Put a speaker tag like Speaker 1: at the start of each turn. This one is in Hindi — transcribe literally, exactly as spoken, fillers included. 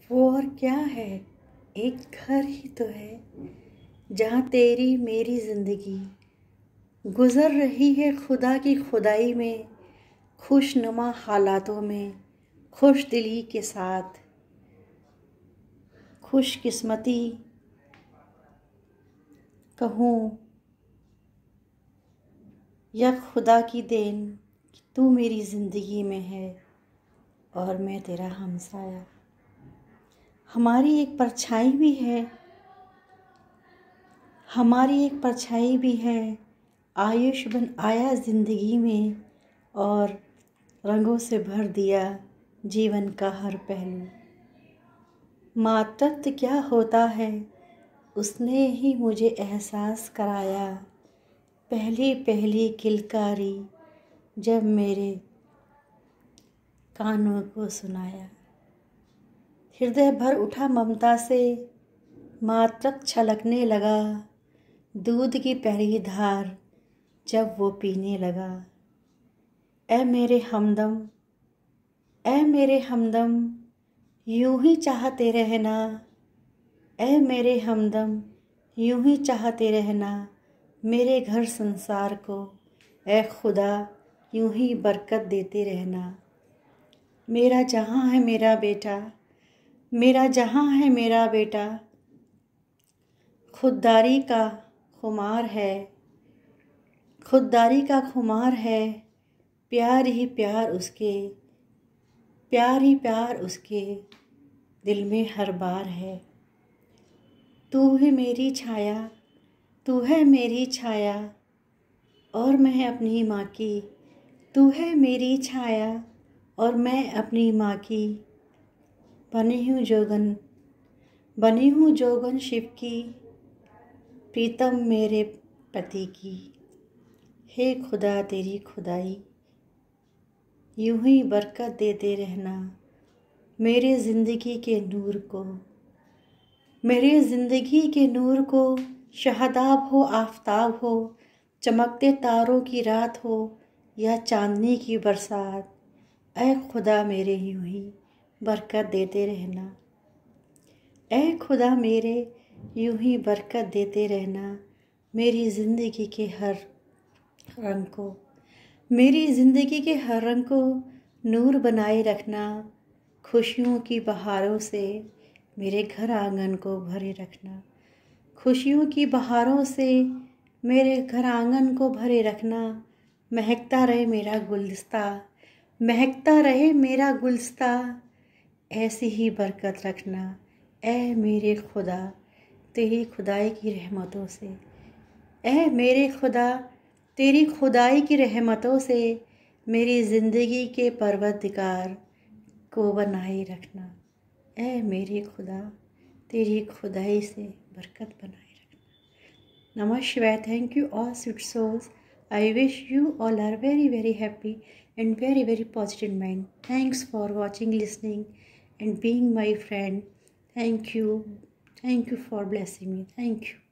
Speaker 1: वो और क्या है, एक घर ही तो है जहाँ तेरी मेरी ज़िंदगी गुज़र रही है खुदा की खुदाई में, खुशनुमा हालातों में, खुश दिली के साथ। खुशकिस्मती कहूँ या खुदा की देन कि तू मेरी ज़िंदगी में है और मैं तेरा हमसाया। हमारी एक परछाई भी है, हमारी एक परछाई भी है, आयुष बन आया ज़िंदगी में और रंगों से भर दिया जीवन का हर पहलू। मातृत्व क्या होता है उसने ही मुझे एहसास कराया, पहली पहली किलकारी जब मेरे कानों को सुनाया। हृदय भर उठा ममता से, मातृत्व छलकने लगा, दूध की पहली धार जब वो पीने लगा। ऐ मेरे हमदम, ऐ मेरे हमदम यूं ही चाहते रहना, ऐ मेरे हमदम यूं ही चाहते रहना, मेरे घर संसार को ऐ खुदा यूं ही बरकत देते रहना। मेरा जहाँ है मेरा बेटा, मेरा जहाँ है मेरा बेटा, खुददारी का खुमार है, खुददारी का खुमार है, प्यार ही प्यार उसके, प्यार ही प्यार उसके दिल में हर बार है। तू है मेरी छाया, तू है मेरी छाया और मैं अपनी माँ की, तू है मेरी छाया और मैं अपनी माँ की। बनी हूँ जोगन, बनी हूँ जोगन शिव की, प्रीतम मेरे पति की। हे खुदा तेरी खुदाई यूं ही बरकत देते रहना, मेरे ज़िंदगी के नूर को, मेरे ज़िंदगी के नूर को। शहदाब हो आफताब हो, चमकते तारों की रात हो या चांदनी की बरसात, ऐ खुदा मेरे यूं ही बरकत देते रहना, ऐ खुदा मेरे यूं ही बरकत देते रहना, मेरी ज़िंदगी के हर रंग को, मेरी ज़िंदगी के हर रंग को नूर बनाए रखना। खुशियों की बहारों से मेरे घर आंगन को भरे रखना, खुशियों की बहारों से मेरे घर आंगन को भरे रखना। महकता रहे मेरा गुलदस्ता, महकता रहे मेरा गुलदस्ता, ऐसी ही बरकत रखना ऐ मेरे खुदा तेरी खुदाई की रहमतों से, ऐ मेरे खुदा तेरी खुदाई की रहमतों से मेरी ज़िंदगी के परवरदिगार को बनाए रखना, ऐ मेरे खुदा तेरी खुदाई से बरकत बनाए रखना। नमः शिवाय। Thank you all sweet souls. I wish you all are very very happy and very very positive mind. Thanks for watching, listening and being my friend. Thank you. Thank you for blessing me. Thank you.